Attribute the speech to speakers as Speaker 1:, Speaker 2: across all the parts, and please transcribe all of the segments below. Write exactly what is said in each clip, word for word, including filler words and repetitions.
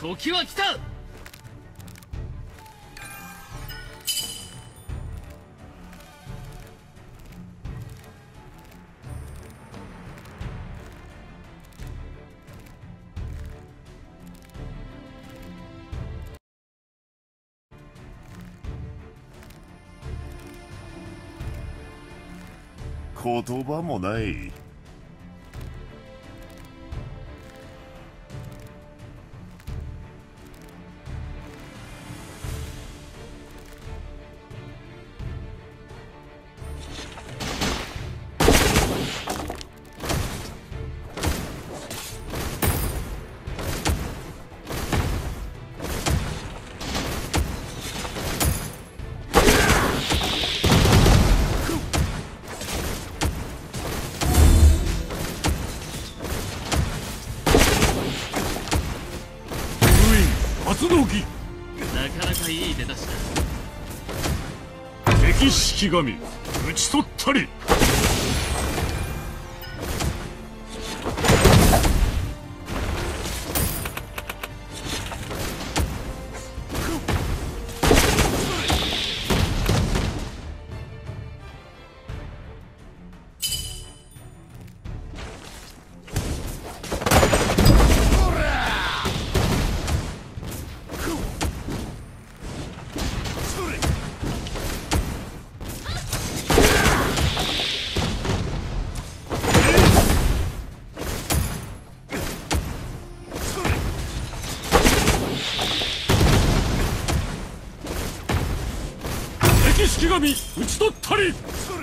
Speaker 1: 時は来た。
Speaker 2: 言葉もない。
Speaker 1: なかなかいい出だしだ。
Speaker 3: 敵式神討ち取ったり。式神討ち取ったり。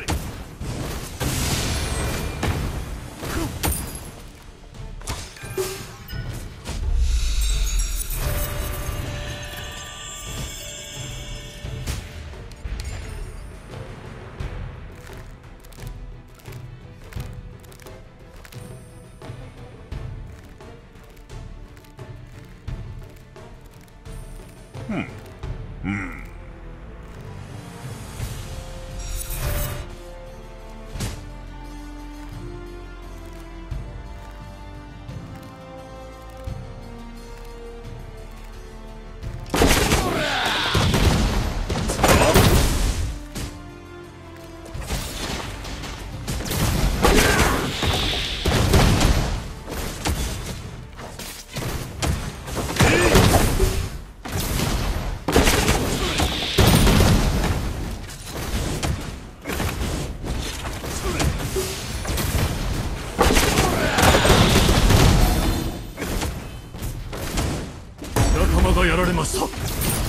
Speaker 2: うんうん
Speaker 3: 仲間がやられました。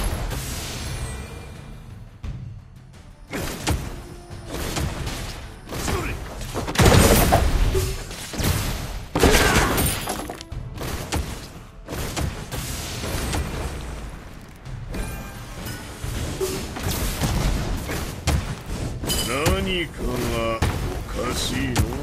Speaker 2: 何かがおかしいの。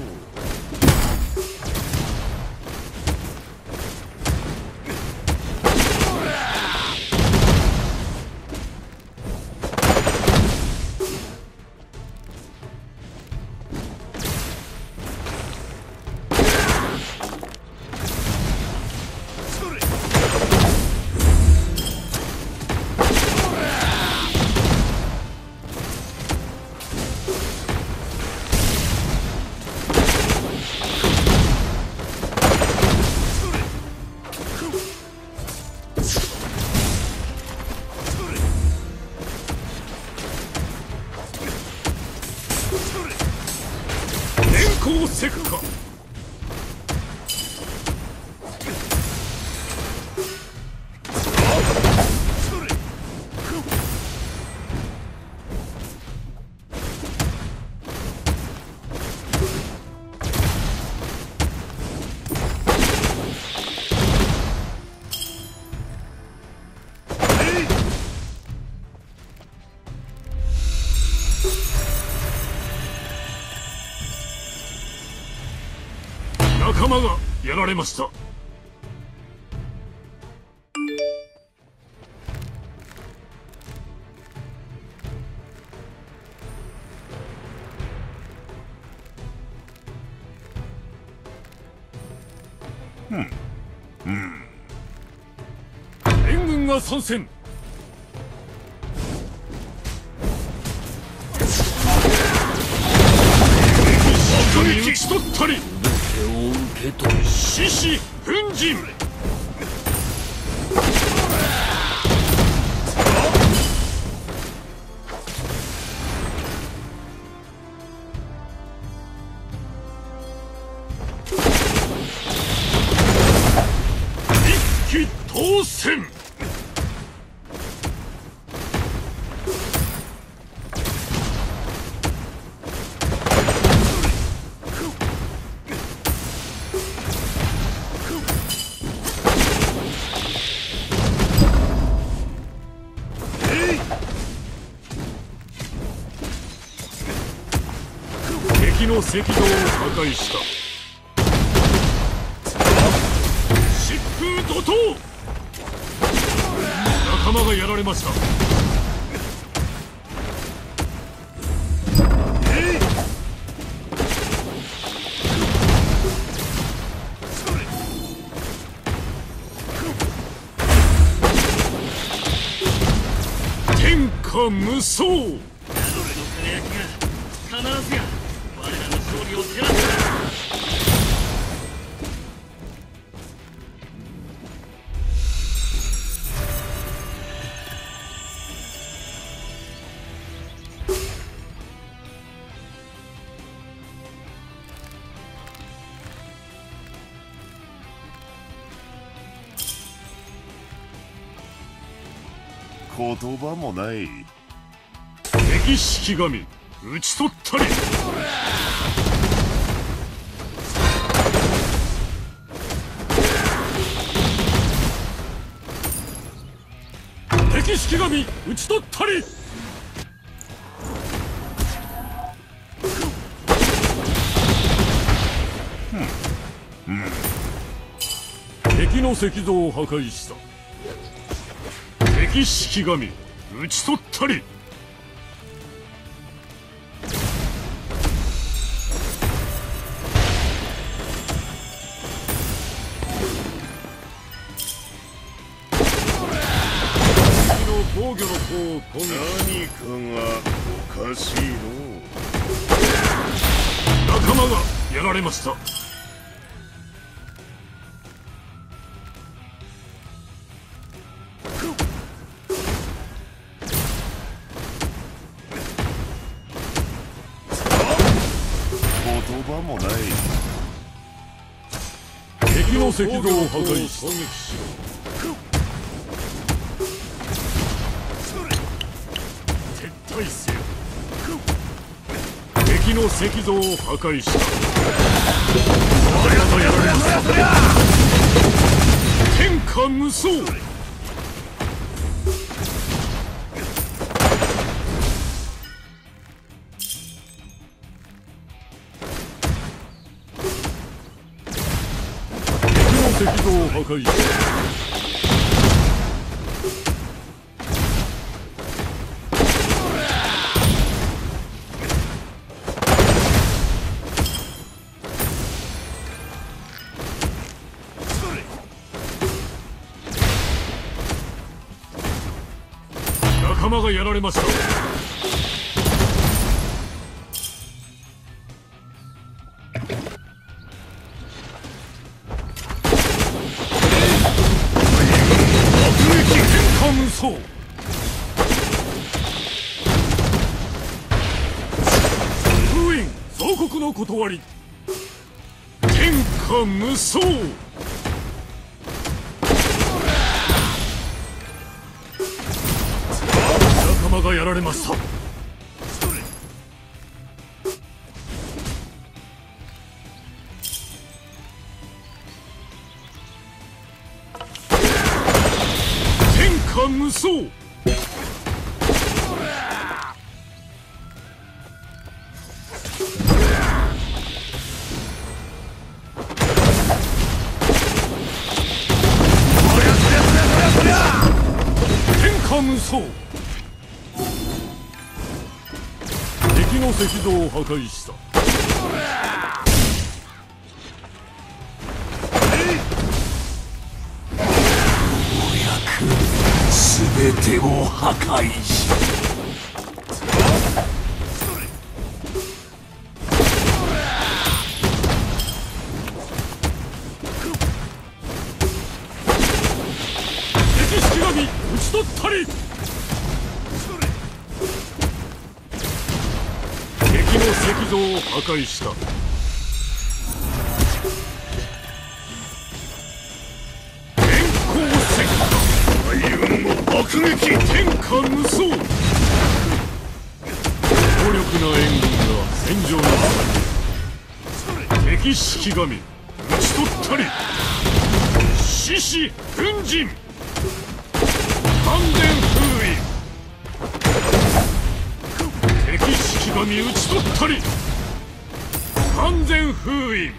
Speaker 2: 電光石火。仲間がやられました。 うんうん
Speaker 3: 軍が参戦。赤に討ち取ったり。
Speaker 4: 全てを受け取り
Speaker 3: 獅子奮陣。一騎当選。敵の赤道を破壊した。疾風怒涛。仲間がやられました。天下無双。
Speaker 1: 謎の輝きが必ずや我らの勝利を照らす。
Speaker 2: 言葉もない。
Speaker 3: 敵式神討ち取ったり。敵式神討ち取ったり。敵の石像を破壊した。敵式神討ち取ったり。敵の防御の方を攻撃。
Speaker 2: 何かがおかしいの。
Speaker 3: 仲間がやられました。
Speaker 2: 言葉もない。
Speaker 3: 敵の石像を破壊し攻撃しろ。撤退せよ。敵の石像を破壊した。我らとやられます。天下無双。石像を破壊した。仲間がやられました。無双。封印総国の断り。天下無双。仲間がやられました。無双。天下無双。敵の石像を破壊した。ようやく
Speaker 4: 全てを破壊し
Speaker 3: 敵式神討ち取ったり。敵の石像を破壊した。
Speaker 2: 爆撃。
Speaker 3: 天下無双。強力な援軍が戦場の中に。敵式神討ち取ったり。獅子奮陣。完全封印。敵式神討ち取ったり。完全封印。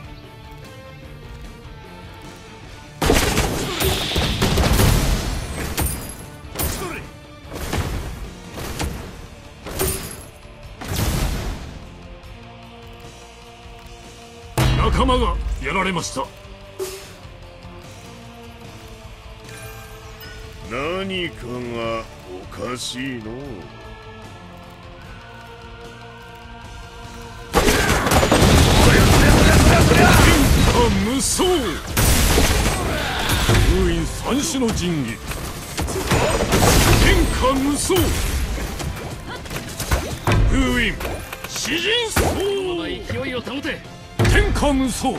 Speaker 3: 仲間がやられました。
Speaker 2: 何かがおかしいの。
Speaker 3: 天下無双。封印三種の神器。天下無双。封印詩人
Speaker 1: こ
Speaker 3: 層。
Speaker 1: の勢いを保て。
Speaker 3: 天下無双。封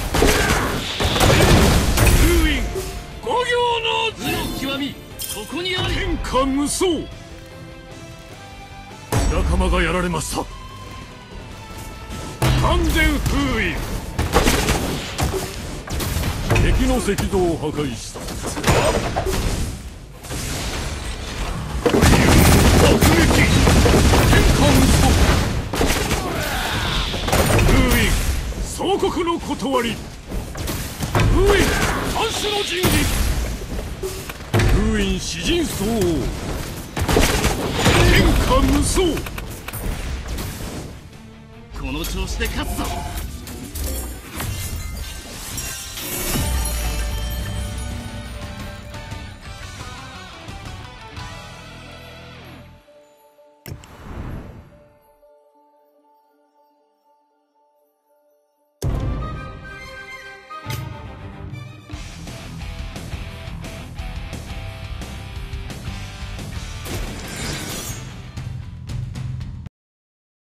Speaker 3: 印五行の図。
Speaker 1: 図の極みここにあり。
Speaker 3: 天下無双。仲間がやられました。完全封印。敵の石像を破壊した。
Speaker 2: 爆撃。
Speaker 3: 天下無双。封印総国の断り。封印三種の神器。封印詩人層。天下無双。
Speaker 1: この調子で勝つぞ。